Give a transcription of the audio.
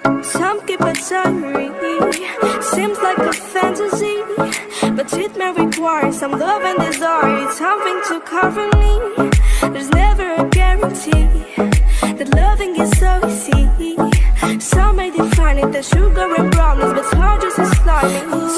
Some keep it diary, seems like a fantasy, but it may require some love and desire. It's something to cover me. There's never a guarantee that loving is so easy. Some may define it as sugar and brownies, but it's hard just as slimy.